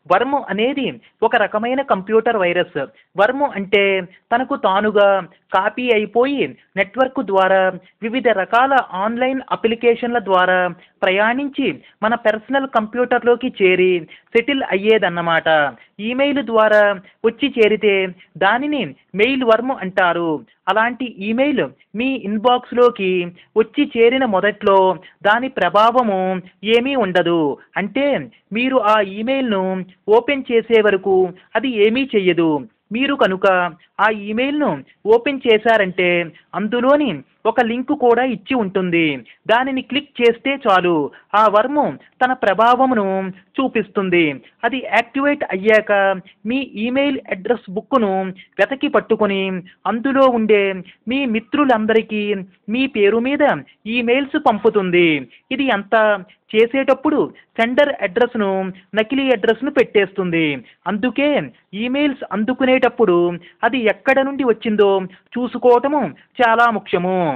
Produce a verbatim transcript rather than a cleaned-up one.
Worm అనేది ఒక రకమైన కంప్యూటర్ వైరస్. వర్మ్ అంటే తనకు తానుగా కాపీ అయిపోయి నెట్వర్క్ ద్వారా వివిధ రకాల ఆన్లైన్ అప్లికేషన్ల ద్వారా ప్రయాణించి మన పర్సనల్ కంప్యూటర్లోకి చేరి సెటిల్ అయ్యేదన్నమాట. ఈమెయిల్ ద్వారా వచ్చి చేరితే దానిని మెయిల్ వర్మ్ అంటారు. అలాంటి ఈమెయిల్ మీ ఇన్బాక్స్లోకి వచ్చి చేరిన మొదట్లో దాని ప్రభావము ఏమీ ఉండదు. అంటే మీరు ఆ ఈమెయిల్ను ఓపెన్ చేసే వరకు అది ఏమీ చెయ్యదు. మీరు కనుక ఆ ఈమెయిల్ను ఓపెన్ చేశారంటే అందులోని ఒక లింక్ కూడా ఇచ్చి ఉంటుంది. దానిని క్లిక్ చేస్తే చాలు ఆ వర్మ్ తన ప్రభావమును చూపిస్తుంది. అది యాక్టివేట్ అయ్యాక మీ ఈమెయిల్ అడ్రస్ బుక్ను వెతకి పట్టుకొని అందులో ఉండే మీ మిత్రులందరికీ మీ పేరు మీద ఈమెయిల్స్ పంపుతుంది. ఇది అంతా చేసేటప్పుడు సెండర్ అడ్రస్ను నకిలీ అడ్రస్ను పెట్టేస్తుంది. అందుకే ఈమెయిల్స్ అందుకునేటప్పుడు అది ఎక్కడ నుండి వచ్చిందో చూసుకోవటము చాలా ముఖ్యము.